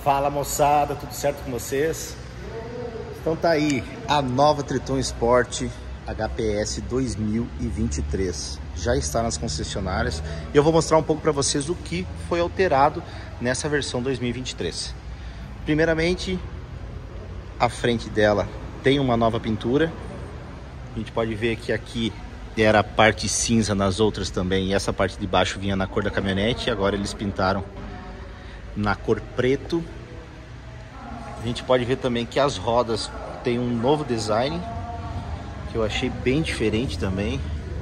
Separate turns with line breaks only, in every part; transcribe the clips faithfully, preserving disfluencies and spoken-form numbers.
Fala moçada, tudo certo com vocês? Então tá aí a nova Triton Sport H P S dois mil e vinte e três. Já está nas concessionárias e eu vou mostrar um pouco para vocês o que foi alterado nessa versão dois mil e vinte e três. Primeiramente, a frente dela tem uma nova pintura. A gente pode ver que aqui era a parte cinza, nas outras também, e essa parte de baixo vinha na cor da caminhonete, e agora eles pintaram na cor preto. A gente pode ver também que as rodas tem um novo design, que eu achei bem diferente também.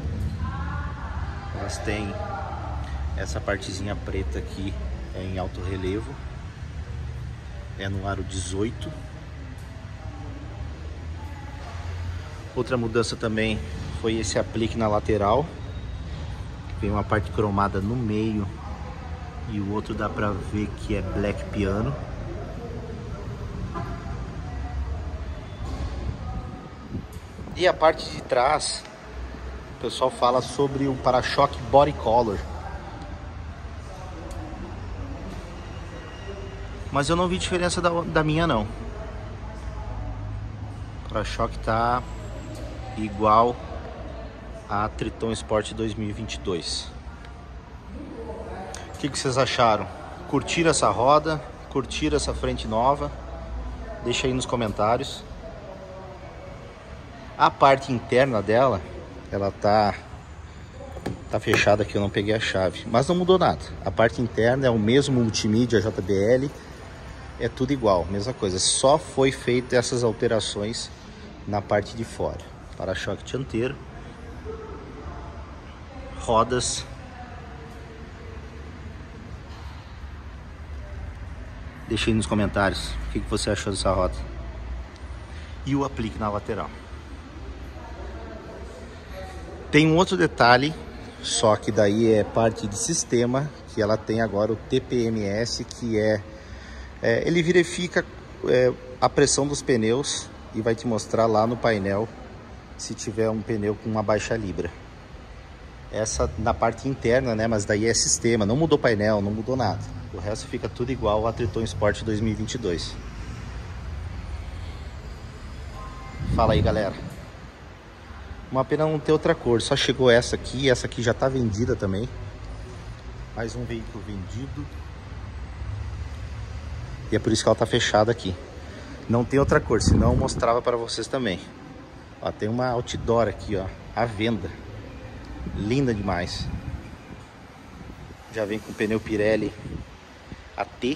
Elas têm essa partezinha preta aqui, é em alto relevo, é no aro dezoito. Outra mudança também foi esse aplique na lateral, tem uma parte cromada no meio e o outro dá pra ver que é black piano. E a parte de trás, o pessoal fala sobre o para-choque body color, mas eu não vi diferença da, da minha não. O para-choque tá igual a Triton Sport dois mil e vinte e dois. O que, que vocês acharam? Curtiram essa roda? Curtiram essa frente nova? Deixa aí nos comentários. A parte interna dela, ela tá tá fechada aqui, eu não peguei a chave, mas não mudou nada. A parte interna é o mesmo multimídia J B L, é tudo igual, mesma coisa. Só foi feito essas alterações na parte de fora. Para-choque dianteiro, rodas, deixa aí nos comentários o que você achou dessa roda, e o aplique na lateral. Tem um outro detalhe, só que daí é parte de sistema, que ela tem agora o T P M S, que é, é ele verifica é, a pressão dos pneus e vai te mostrar lá no painel se tiver um pneu com uma baixa libra. Essa na parte interna, né? Mas daí é sistema, não mudou painel, não mudou nada. O resto fica tudo igual a Triton Sport dois mil e vinte e dois. Fala aí, galera. Uma pena não ter outra cor, só chegou essa aqui, essa aqui já tá vendida também. Mais um veículo vendido. E é por isso que ela tá fechada aqui. Não tem outra cor, senão eu mostrava para vocês também. Ó, tem uma outdoor aqui, ó, à venda. Linda demais. Já vem com pneu Pirelli A T.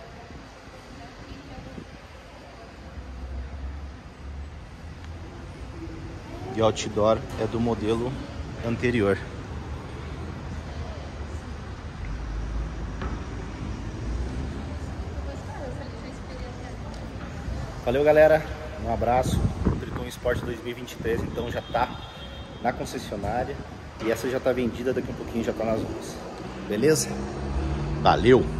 E o outdoor é do modelo anterior. Valeu, galera, um abraço. O Triton Sport dois mil e vinte e três então já tá na concessionária, e essa já tá vendida, daqui a um pouquinho já tá nas ruas. Beleza? Valeu!